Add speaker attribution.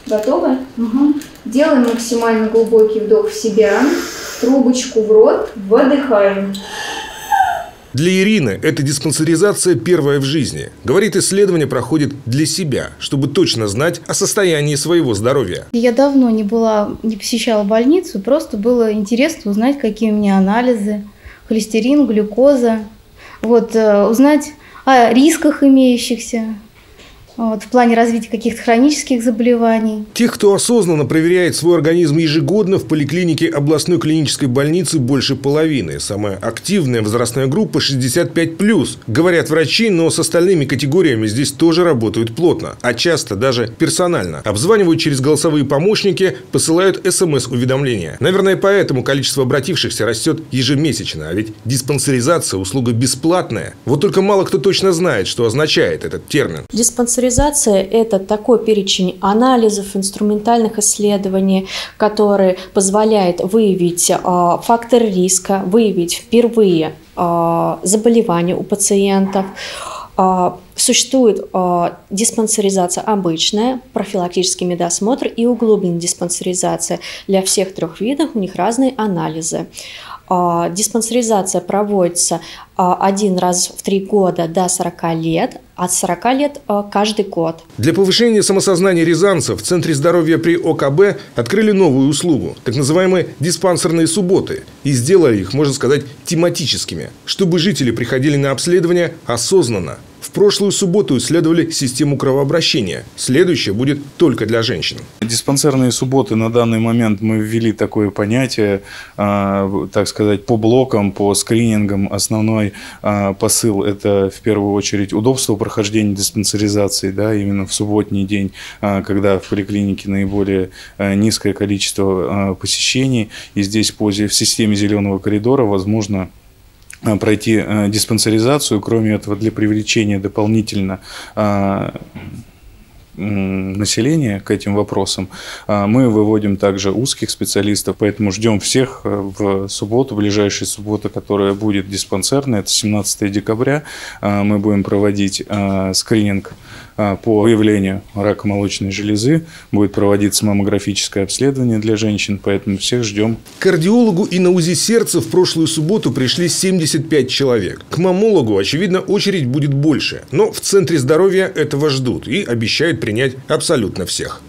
Speaker 1: Готовы?
Speaker 2: Угу.
Speaker 1: Делаем максимально глубокий вдох в себя, трубочку в рот, выдыхаем.
Speaker 3: Для Ирины эта диспансеризация первая в жизни. Говорит, исследование проходит для себя, чтобы точно знать о состоянии своего здоровья.
Speaker 2: Я давно не посещала больницу, просто было интересно узнать, какие у меня анализы, холестерин, глюкоза, узнать о рисках имеющихся. В плане развития каких-то хронических заболеваний.
Speaker 3: Тех, кто осознанно проверяет свой организм ежегодно, в поликлинике областной клинической больницы больше половины. Самая активная возрастная группа 65+. Говорят врачи, но с остальными категориями здесь тоже работают плотно. А часто даже персонально. Обзванивают через голосовые помощники, посылают СМС-уведомления. Наверное, поэтому количество обратившихся растет ежемесячно. А ведь диспансеризация – услуга бесплатная. Вот только мало кто точно знает, что означает этот термин.
Speaker 4: Диспансеризация – это такой перечень анализов, инструментальных исследований, который позволяет выявить факторы риска, выявить впервые заболевания у пациентов. Существует диспансеризация обычная, профилактический медосмотр и углубленная диспансеризация. Для всех трех видов у них разные анализы. Диспансеризация проводится один раз в 3 года до 40 лет, от 40 лет каждый год.
Speaker 3: Для повышения самосознания рязанцев в Центре здоровья при ОКБ открыли новую услугу, так называемые диспансерные субботы, и сделали их, можно сказать, тематическими, чтобы жители приходили на обследование осознанно. В прошлую субботу исследовали систему кровообращения. Следующее будет только для женщин.
Speaker 5: Диспансерные субботы на данный момент мы ввели такое понятие, так сказать, по блокам, по скринингам. Основной посыл – это в первую очередь удобство прохождения диспансеризации, да, именно в субботний день, когда в поликлинике наиболее низкое количество посещений. И здесь в системе зеленого коридора возможно пройти диспансеризацию. Кроме этого, для привлечения дополнительно населения к этим вопросам мы выводим также узких специалистов, поэтому ждем всех в субботу, ближайшая суббота, которая будет диспансерная, это 17 декабря. Мы будем проводить скрининг по выявлению рака молочной железы, будет проводиться маммографическое обследование для женщин, поэтому всех ждем.
Speaker 3: К кардиологу и на УЗИ сердца в прошлую субботу пришли 75 человек. К маммологу, очевидно, очередь будет больше, но в Центре здоровья этого ждут и обещают принять абсолютно всех.